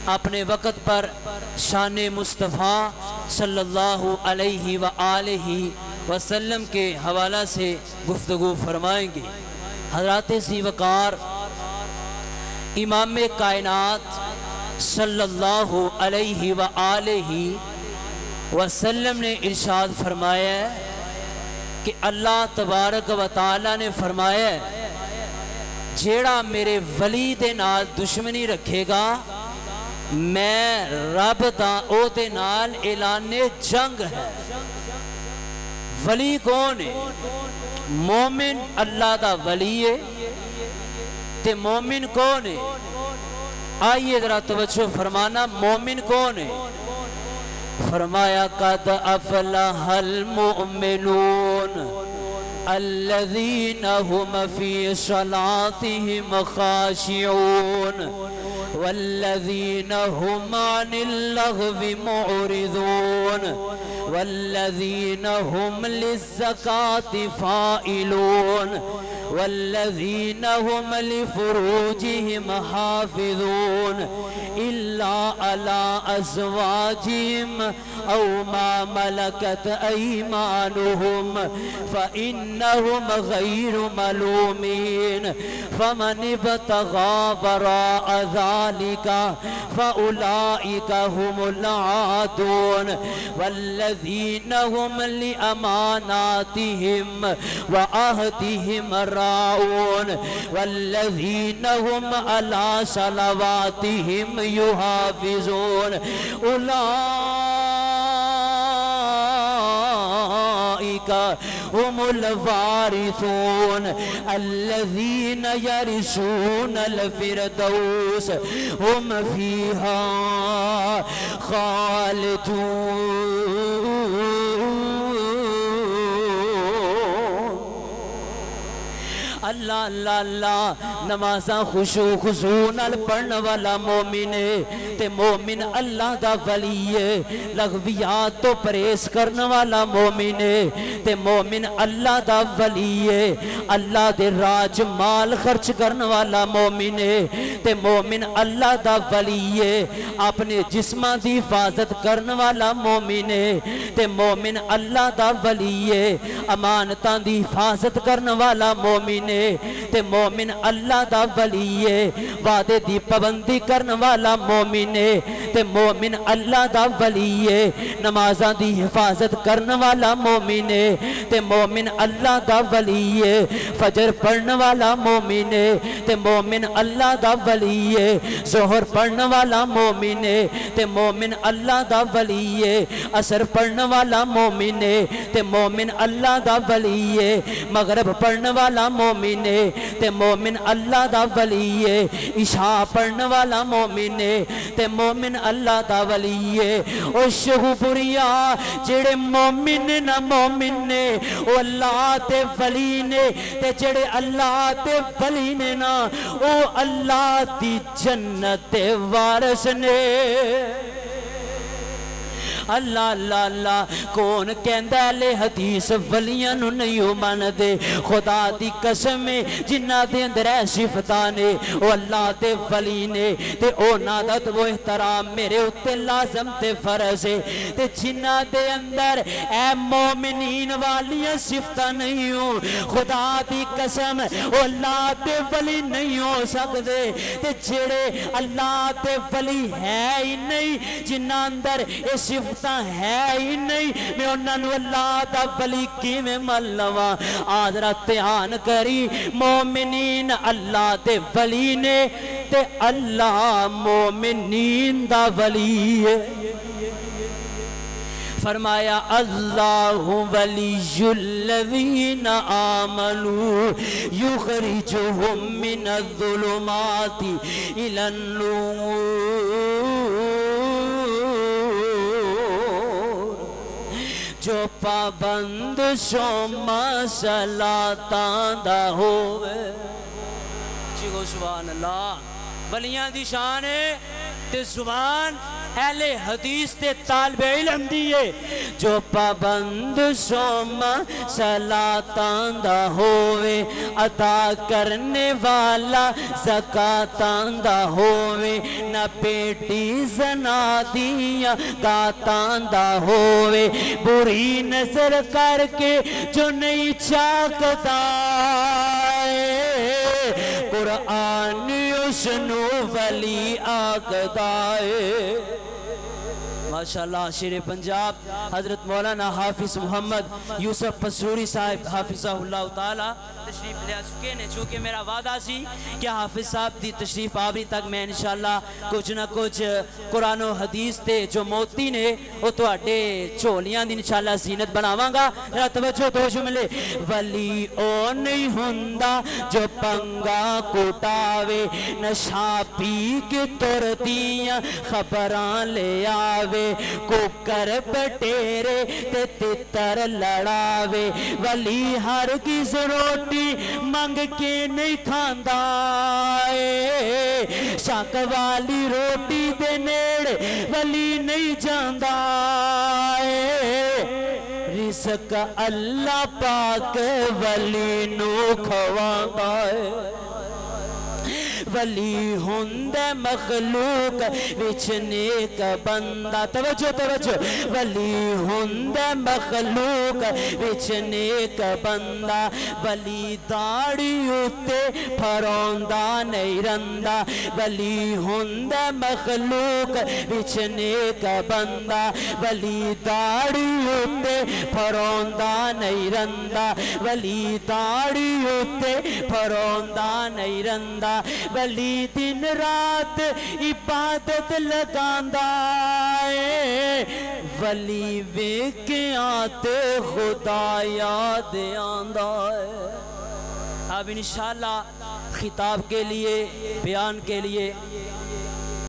اپنے وقت پر شان مصطفیٰ صلی اللہ علیہ وآلہ وسلم کے حوالہ سے گفتگو فرمائیں گے۔ حضرات ذی وقار امام کائنات صلی اللہ علیہ وآلہ وسلم نے ارشاد فرمایا ہے کہ اللہ تبارک و تعالی نے فرمایا ہے جیڑا میرے ولی دے نال دشمنی رکھے گا میں رب دا او دے نال اعلان جنگ ہے۔ ولی کون ہے؟ مومن اللہ دا ولی ہے تے مومن کون ہے؟ آئیے ذرا توجہ فرمانا، مومن کون ہے؟ فرمایا قد افلح المؤمنون الذین هم فی صلاتهم خاشعون والذین هم عن اللغو معرضون والذین هم للزکاة فائلون والذین هم لفروجهم حافظون الا على ازواجهم او ما ملكت ايمانهم فانهم غير ملومين فمن ابتغى وراء ذلك فاولئك هم العادون والذين هم لاماناتهم وعهدهم راعون والذين هم على صلواتهم يحافظون أولئك هم الوارثون الذين يرثون الفردوس هم فيها خالدون۔ اللہ اللہ اللہ نمازاں خشوع خضوع نال پڑھن والا مومن ہے تے مومن اللہ دا ولی ہے۔ لغویات تو پرہیز کرن والا مومن ہے تے مومن اللہ دا ولی ہے۔ اللہ دے راج مال خرچ کرن والا مومن ہے تے مومن اللہ دا ولی ہے۔ اپنے جسماں دی حفاظت کرن والا مومن ہے تے مومن اللہ دا ولی ہے۔ امانتاں دی حفاظت کرن والا مومن ہے تے مومن اللہ دا ولی ہے۔ وعدے دی پابندی کرن والا مومن ہے تے مومن اللہ دا ولی ہے۔ نمازاں دی حفاظت کرن والا مومن ہے تے مومن اللہ دا ولی ہے۔ فجر پڑھن والا مومن ہے تے مومن اللہ دا ولی ہے۔ ظہر پڑھن والا مومن ہے تے مومن اللہ دا ولی ہے۔ عصر پڑھن والا مومن ہے تے مومن اللہ دا ولی ہے۔ مغرب پڑھن والا مومن ہے تے مومن اللہ دا ولی ہے۔ عشاء پڑھن والا مومن ہے تے مومن اللہ دا ولی ہے۔ او شہبریا جڑے مومن نہ مومن نے او اللہ تے ولی نے تے جڑے اللہ تے ولی نے نا او اللہ دی جنت وارث نے۔ اللہ اللہ اللہ کون کہندا ہے حدیث ولیاں نو نہیں من دے؟ خدا دی قسم جنہ دے اندر ہے صفتاں نے او اللہ دے ولی نے تے انہاں دا تو احترام میرے اوتے لازم تے فرض ہے تے جنہ دے اندر اے مومنین والیاں صفتاں نہیں ہو خدا دی قسم او اللہ دے ولی نہیں ہو سکدے تے جڑے اللہ دے ولی ہے ہی نہیں جنہ اندر اے صفت ہے ہی نہیں میں انہاں نو اللہ دا ولی کیویں من لواں؟ آدھرا دھیان کری مومنین اللہ دے ولی نے تے اللہ مومنین دا ولی ہے۔ فرمایا اللہ ولی الذین آمنوا یخرجہم من الظلمات الی النور۔ جو پابند شما صلاتاں دا ہوئے۔ چیگو سبحان اللہ۔ ولیاں دی شان ہے تے زبان اہل حدیث تے طالب علم دیئے جو پابند شوم صلاتاں دا ہووے ادا کرنے والا زکاتاں دا ہووے نہ پیٹی زنا دیاں گاتاں دا ہووے بری نظر کر کے جو نہیں چاکتا قرآن اس نو ولی آکدا ہے۔ ماشاءاللہ شیر پنجاب حضرت مولانا حافظ محمد یوسف پسروری صاحب حافظہ اللہ تعالی تشریف لے چکے نے، چونکہ میرا وعدہ سی کہ حافظ صاحب دی تشریف آوری تک میں انشاءاللہ کچھ نہ کچھ قرآن و حدیث تے جو موتی نے وہ تو اڈے چولیاں دی انشاءاللہ زینت بناواں گا۔ ذرا توجہ دو جملے۔ ولی او نہیں ہوندا جو پنگا کٹاوے نشا پی کے تر دیاں خبراں لے آوے کوکر بٹیرے تے تتر لڑاوے ولی ہر کس روٹی منگ کے نہیں کھاندا اے شک والی روٹی دے نیڑے ولی نہیں جاندا اے رزق اللہ پاک ولی نو کھواندا اے ولی ہندے مخلوق وچ نیک بندہ توجہ توجہ ولی ہندے مخلوق وچ نیک بندہ ولی داڑھی اتے پھروندا نہیں رندا ولی ہندے مخلوق وچ نیک بندہ ولی داڑھی اتے پھروندا نہیں رندا ولی داڑھی اتے پھروندا نہیں رندا ولی دن رات عبادت لگاندا اے ولی ویکھیاں تے خدا یاد آندا ہے۔ اب انشاءاللہ خطاب کے لیے بیان کے لیے